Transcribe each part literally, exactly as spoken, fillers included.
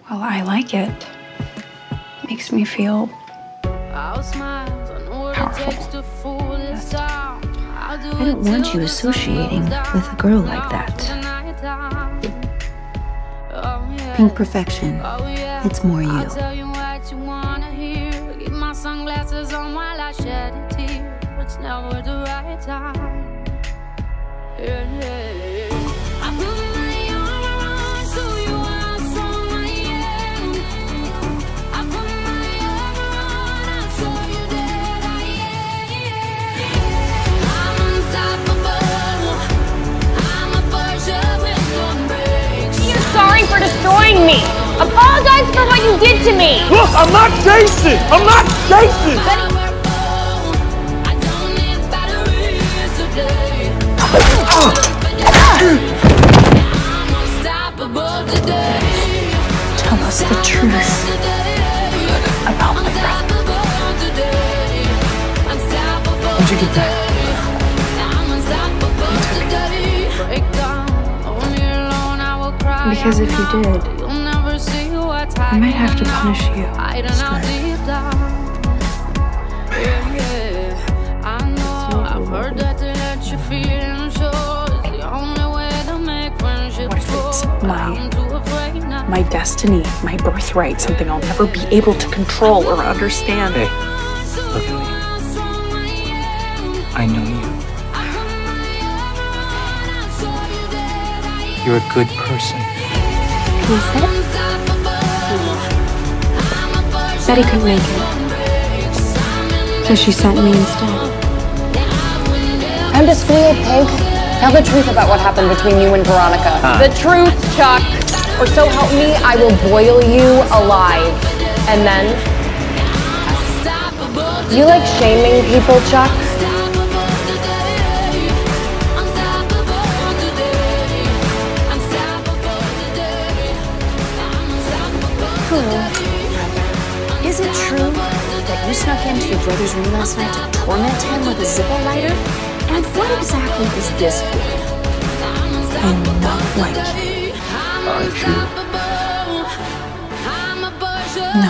Well, I like it. Makes me feel powerful. I don't want you associating with a girl like that. Pink perfection. It's more you. Sunglasses on while I shed a tear. It's never the right time. Yeah, yeah, yeah. I put my arm around so you are so I am. I put my arm around, I saw you that I am. I'm unstoppable. I'm a Porsche with no brakes. You're sorry for destroying me. Apologize for what you did to me. Look, I'm not Jason. I'm not Jason. Tell us the truth about my brother. Where'd you get that? Because if you did, I might have to punish you. What if it's my, my destiny, my birthright, something I'll never be able to control or understand? Hey, look at me. I know you. You're a good person. Who is it? Betty couldn't make it, so she sent me instead. Time to squeal, pig. Tell the truth about what happened between you and Veronica. Huh. The truth, Chuck. Or so help me, I will boil you alive. And then... You like shaming people, Chuck? Is it true that you snuck into your brother's room last night to torment him with a Zippo lighter? And what exactly is this for? I'm not like you. Aren't you? No.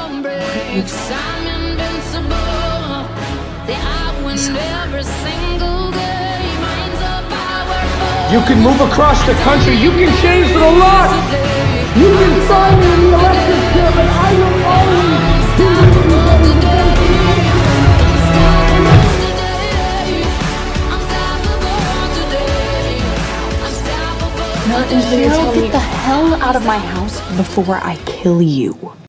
You can move across the country. You can change for the lot. You can sign me in the electric chair, but I will always do Now, get the hell out of my house before I kill you.